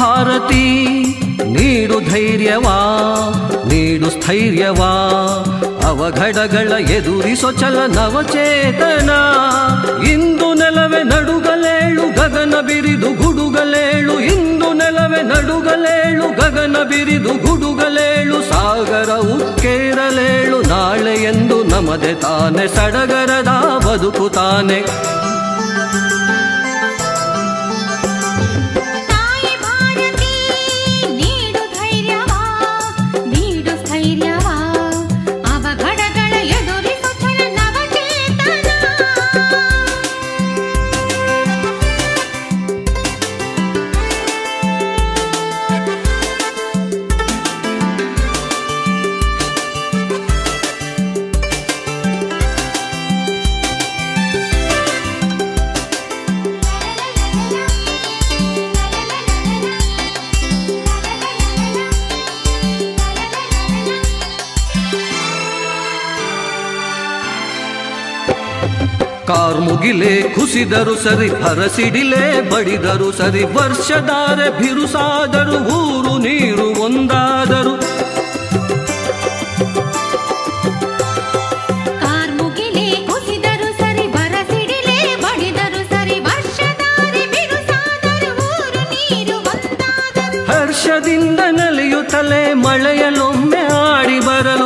ಭಾರತಿ ನೀಡು ಧೈರ್ಯವಾ ನೀಡು ಸ್ಥೈರ್ಯವಾ ಅವಘಡಗಳ ಎದುರಿಸೋ ನವಚೇತನ ಇಂದು ನೆಲವೇ ನಡುಗಲೇಳು ಗಗನ ಬಿರಿದು ಗುಡುಗಲೇಳು ಇಂದು ನೆಲವೇ ನಡುಗಲೇಳು ಗಗನ ಬಿರಿದು ಗುಡುಗಲೇಳು ಸಾಗರ ಉಕ್ಕೇರಲೇಳು ನಾಳೆ ಎಂದು ನಮದೆ ತಾನೆ ಸಡಗರದ ಬದುಕು ತಾನೆ ಕಾರ್ಮುಗಿಲೆ ಕುಸಿದರು ಸರಿ ಹರಸಿಡಿಲೆ ಬಡಿದರು ಸರಿ ವರ್ಷಧಾರೆ ಬಿರುಸಾದರು ಊರು ನೀರು ಒಂದಾದರು ಕಾರ್ಮುಗಿಲೆ ಕುಸಿದರು ಸರಿ ಹರಸಿಡಿಲೆ ಬಡಿದರು ಸರಿ ವರ್ಷಧಾರೆ ಬಿರುಸಾದರು ಊರು ನೀರು ಒಂದಾದರು ಹರ್ಷದಿಂದ ನಲಿಯುತ್ತಲೇ ಮಳೆಯಲೊಮ್ಮೆ ಆಡಿ ಬರಲು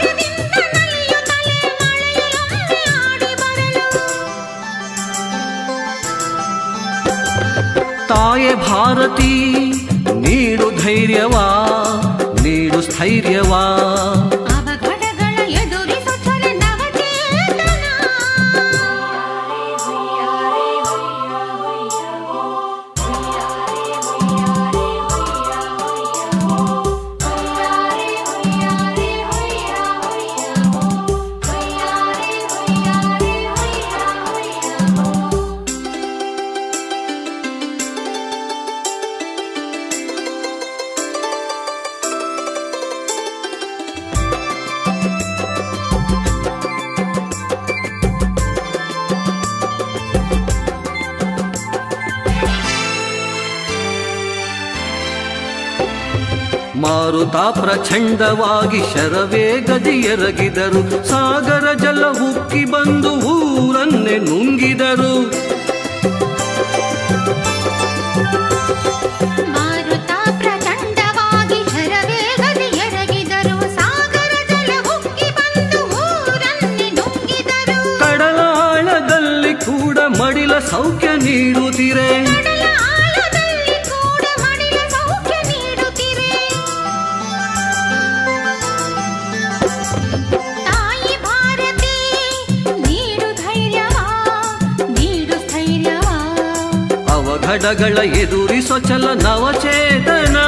ತಾಯೆ ಭಾರತಿ ನೀಡು ಧೈರ್ಯವಾ ನೀಡು ಸ್ಥೈರ್ಯವಾ ಅವಘಡಗಳ ಎದುರಿಸೋ ನವಚೇತನ ಮಾರುತ ಪ್ರಚಂಡವಾಗಿ ಶರವೇಗದಿ ಎರಗಿದರು ಸಾಗರ ಜಲ ಉಕ್ಕಿ ಬಂದು ಊರನ್ನೇ ನುಂಗಿದರು ಮಾರುತ ಪ್ರಚಂಡವಾಗಿ ಶರವೇಗದಿ ಎರಗಿದರು ಸಾಗರ ಜಲ ಉಕ್ಕಿ ಬಂದು ಊರನ್ನೇ ನುಂಗಿದರು ಕಡಲಾಳದಲ್ಲಿ ಕೂಡ ಮಡಿಲ ಸೌಖ್ಯ ನೀಡುತ್ತಿರೆ ಅವಘಡಗಳ ಎದುರಿಸೋ ನವಚೇತನ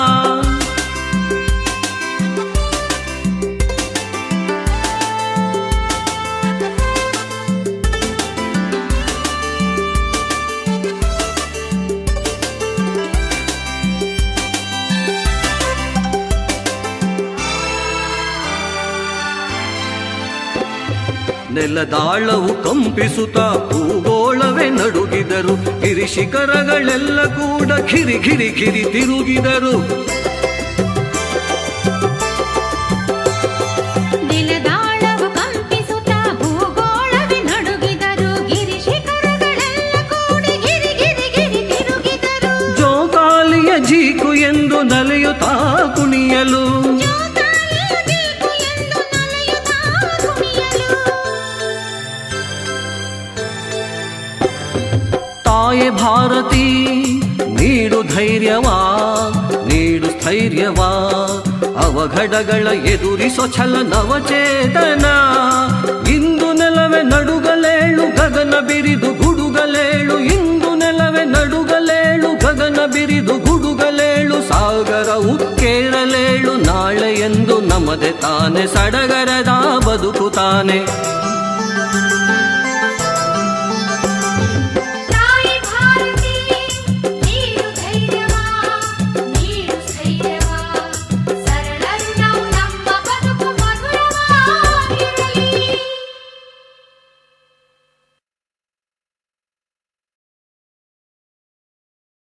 ನೆಲದಾಳವು ಕಂಪಿಸುತ್ತಾ ಭೂಗೋಳವೇ ನಡುಗಿದರು ಗಿರಿ ಶಿಖರಗಳೆಲ್ಲ ಕೂಡ ಗಿರಿ ಗಿರಿ ಗಿರಿ ತಿರುಗಿದರು ನೆಲದಾಳವು ಕಂಪಿಸುತ್ತಾ ಭೂಗೋಳವೇ ನಡುಗಿದರು ಗಿರಿ ಶಿಖರಗಳೆಲ್ಲ ಕೂಡ ಗಿರಿ ಗಿರಿ ಗಿರಿ ತಿರುಗಿದರು ಜೋಕಾಲಿಯ ಜೀಕು ಎಂದು ನಲಿಯುತ್ತಾ ಕುಣಿಯಲು ತಾಯೆ ಭಾರತಿ ನೀಡು ಧೈರ್ಯವಾ ನೀಡು ಸ್ಥೈರ್ಯವಾ ಅವಘಡಗಳ ಎದುರಿಸೋ ನವಚೇತನ ಇಂದು ನೆಲವೇ ನಡುಗಲೇಳು ಗಗನ ಬಿರಿದು ಗುಡುಗಲೇಳು ಇಂದು ನೆಲವೇ ನಡುಗಲೇಳು ಗಗನ ಬಿರಿದು ಗುಡುಗಲೇಳು ಸಾಗರ ಉಕ್ಕೇರಲೇಳು ನಾಳೆ ಎಂದು ನಮದೆ ತಾನೆ ಸಡಗರದ ಬದುಕು ತಾನೆ